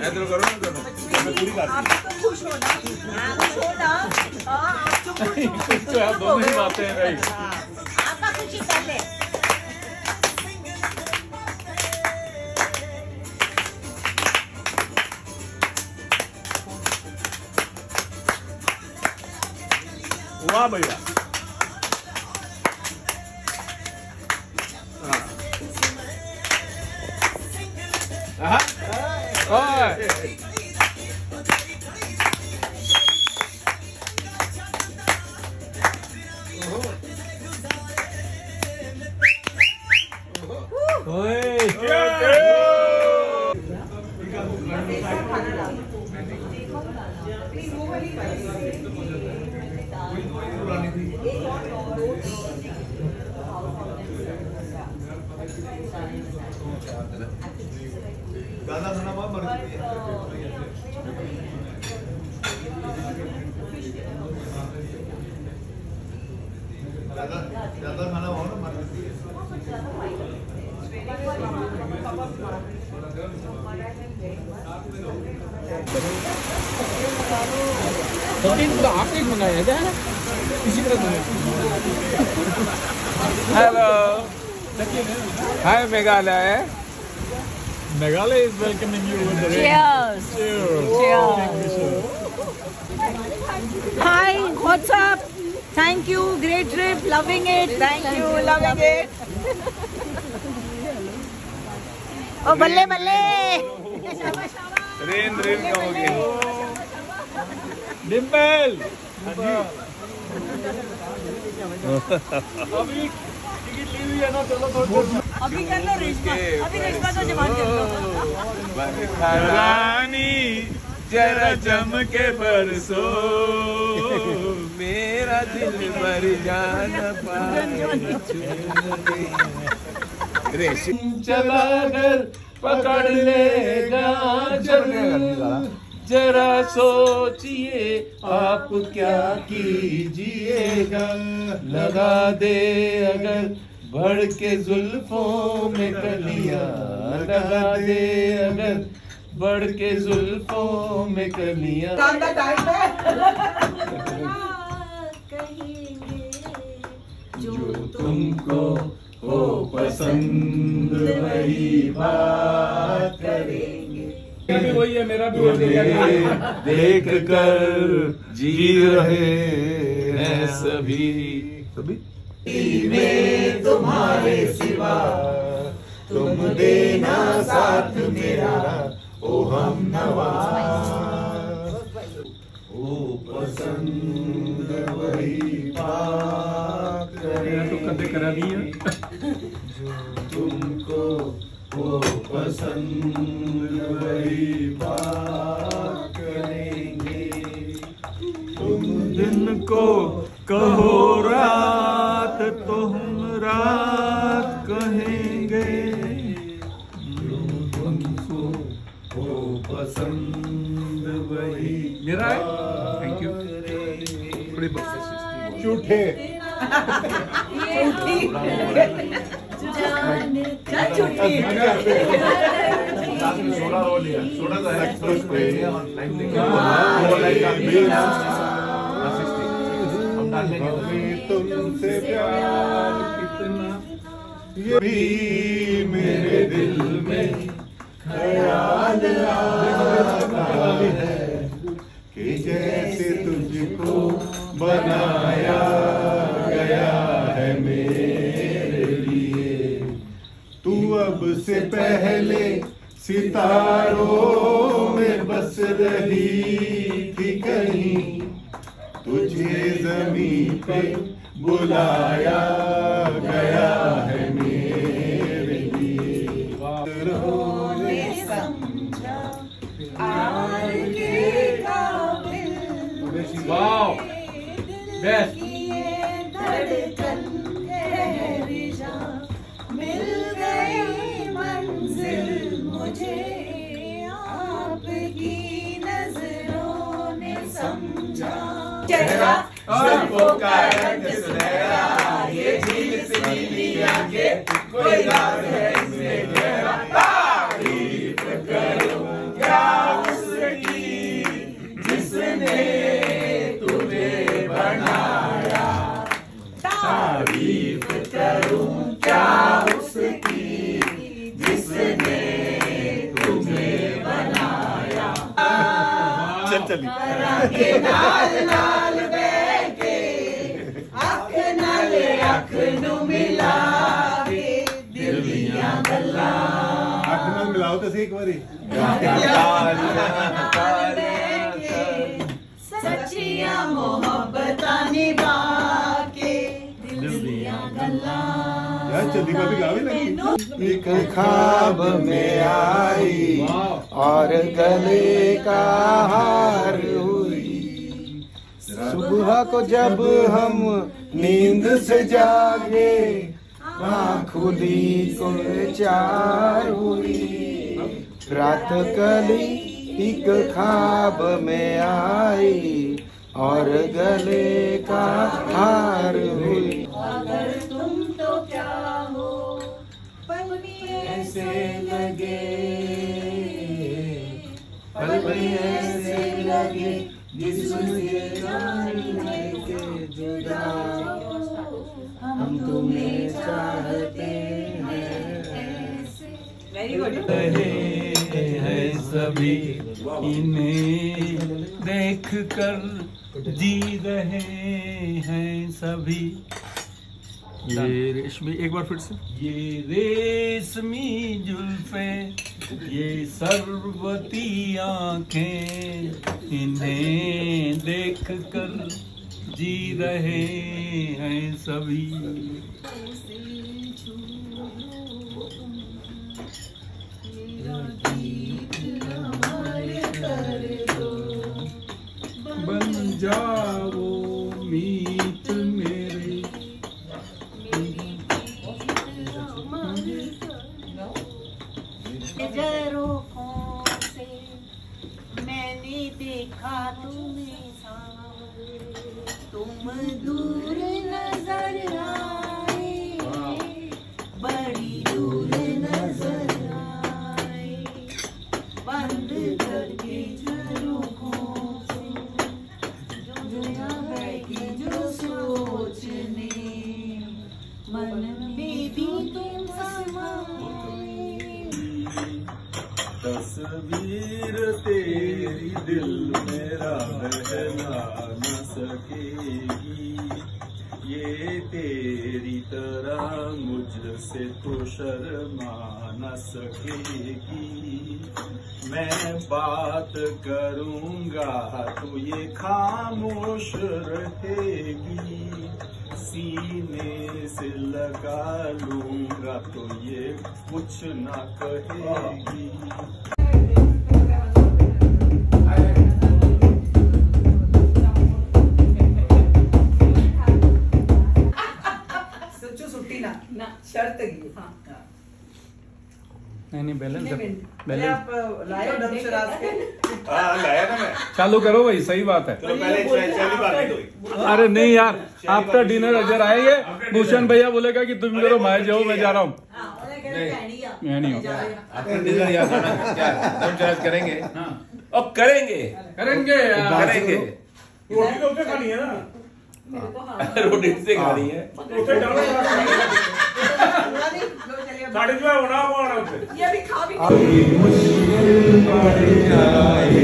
इधर करो ना दोनों। मैं पूरी काट। आप तो खुश हो ना? खुश हो ना? हाँ आप तो खुश हो। कुछ तो आप दोनों ही बातें हैं भाई। आपका खुशी पहले। वाह भैया। ज़्यादा खाना हो ना मर आपने मंगाया क्या इसी तरह hello hi Meghalaya is welcoming you with the rain. Cheers. Cheers. Hi, what's up? Thank you, great trip, loving it. Thank you, loving it. Oh, बल्ले बल्ले. रेन कहोगे डिम्पल अभी टिकट ली हुई है ना चलो थोड़ी अभी कर लो रेशमा को जमान कर लो रानी जरा जम के बरसो मेरा दिल भर जाना पाए चला कर पकड़ लेगा जब जरा सोचिए आप क्या कीजिएगा लगा दे अगर बढ़ के जुल्फों में कलियां लगा दे अगर बढ़ के जुल्फों में कलियां जो तुमको हो पसंद वही बात करेंगे वही है मेरा भी देख कर जी रहे हैं सभी में तुम्हारे सिवा तुम देना साथ मेरा ओ हम नवा ओ पसंद वही बात तो कदे करा दिया जो तुमको ओ पसंद वही बात करेंगे तुम दिन को कहो रात तो हम रात कहेंगे जो तुमको ओ पसंद वही मेरा है थैंक यू झूठे सोडा रो लिया सोडा का एक्सप्रेस पे तुमसे प्यार कितना ये भी मेरे दिल में ख्याल आता है कि जैसे तुझको बनाया गया है मेरे लिए तू अब से पहले सितारों में बस रही थी कहीं तुझे ज़मीं पे बुलाया गया है मेरे लिए वाओ बेस्ट मिल गई मंजिल मुझे आपकी नजरों ने समझा चेहरा जुल्फों का रंग सुनहरा ये झील से नीली आंखें कोई राज है इसमें गहरा तारीफ करूं क्या तारीफ करूं क्या उसकी जिसने तुम्हें बनाया। चलिए लाल लाल बैठे अख नाल अख नू मिला के दिल दियां गल्लां। अख नाल मिलाओ तो सही एक बारी। सच्चियां मोहब्बतां निभा के दिल दियां गल्लां। यार चंदी भाभी गा भी लगी। एक ख्वाब में आई और गले का हार हुई। सुबह को जब हम नींद से जागे आँख खुली को चार हुई। रात कली एक ख्वाब में आई और गले का हार हुई। अगर तुम तो क्या हो पल भी ऐसे लगे, पल भी ऐसे लगे जिससे जान के जुदा हम तुम्हें चाहते हैं। Very good. रहे हैं सभी इन्हें देख कर जी रहे हैं सभी। ये रेशमी एक बार फिर से। ये रेशमी जुल्फे ये सरवती आंखें इन्हें देख कर जी रहे हैं सभी। बन जाओ मीत मेरे। नजरों से मैंने देखा तुम्हें सामने, तुम दूर नजर आए, बड़ी दूर नजर आए। बंद करके झरोखों से जो बैठी जो सोचने, मन में भी तुम समाए। तस्वीर तेरी दिल मेरा बहला न सकेगी। ये तेरी तरह मुझसे तो शर्मा न सकेगी। मैं बात करूंगा तो ये खामोश रहेगी। सीने से लगा लूंगा तो ये कुछ ना कहेगी। ना शर्त की। हाँ नहीं बैलेंस पहले आप लाए ढंग से रास्ते। लाया ना मैं। चालू करो भाई, सही बात है। चलो पहले चली बात हुई। अरे नहीं यार, आफ्टर डिनर अगर आएंगे भूषण भैया बोलेगा कि तुम करो, मैं जाऊँ, मैं जा रहा हूँ। मैं नहीं हूँ। क्या करेंगे? अब करेंगे करेंगे करेंगे। रोटी तो उससे खानी है ना। रोटी से खानी है। साढ़े जो है होना वो आना उसे। ये भी खा भी मुश्किल पड़ जाए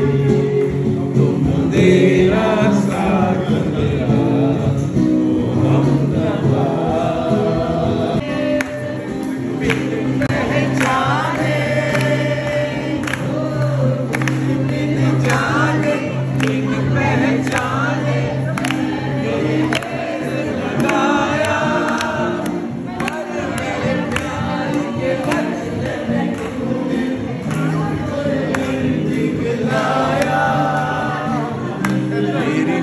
तुम तेरा साथ मेरा मेरी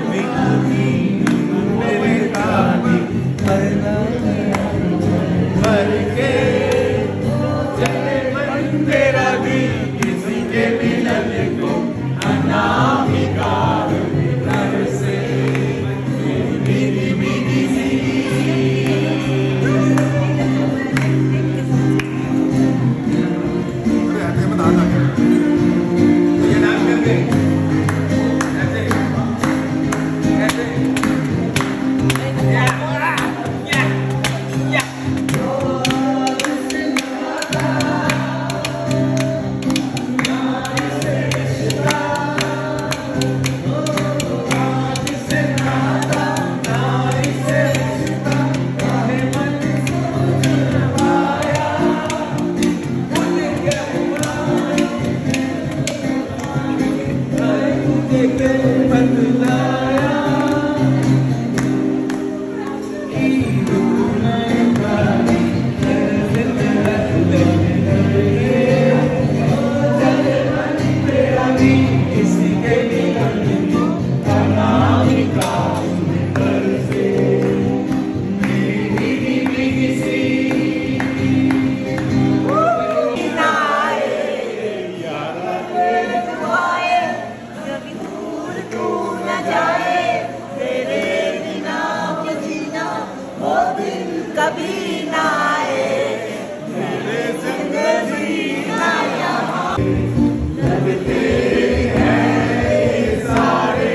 कभी ना आए, मेरे जिंदगी ना यहाँ लगते हैं सारे,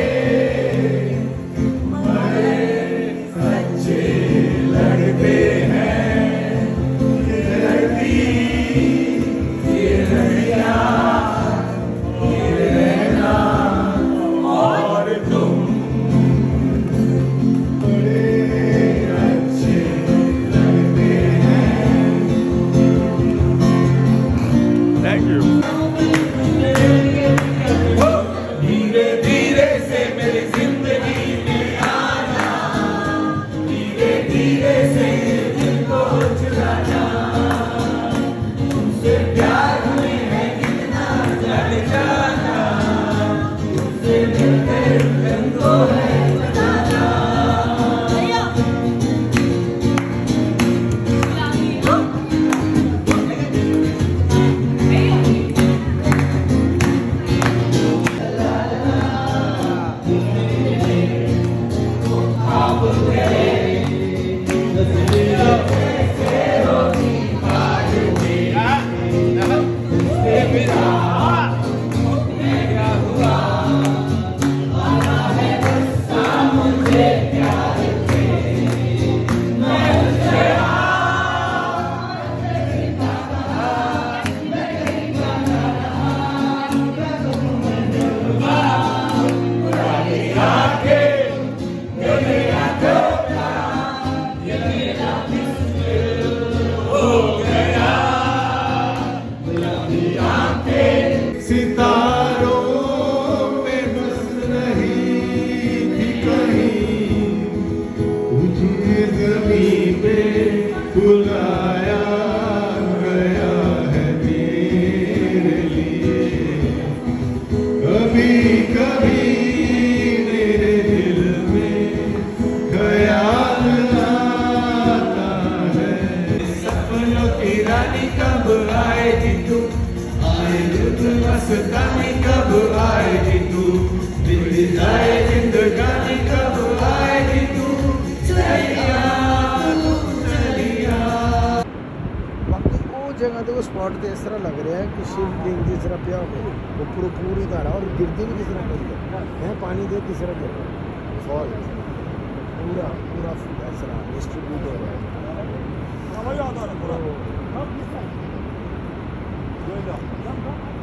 बड़े सच्चे लगते हैं ये लड़की ये लड़कियाँ ये रहना और तुम थैंक यू। धीरे धीरे से मेरी जिंदगी में आना, धीरे धीरे से दिल को चुराना, तुमसे प्यार में है कितना जाने जाना, तुमसे मिलकर तुमको है बताना। सितारों में बस रही थी कहीं, तुझे ज़मीं पे बुलाया गया है मेरे लिए। कभी कभी मेरे दिल में ख्याल आता है, सपनों की रानी कब आएगी तू, मस्तानी कब आएगी तू, मिल जाए जिंदगानी कब आएगी तू, चलिया चलिया। बाकी वो जगह तो स्पॉट तो इस तरह लग रहा है कि शिवलिंग जिस तरह पिया वो पूरी धारा और गिरती भी किस तरह पड़ी है, पानी दे किस तरह गिर फॉल पूरा पूरा इस तरह डिस्ट्रीब्यूट हो रहा है।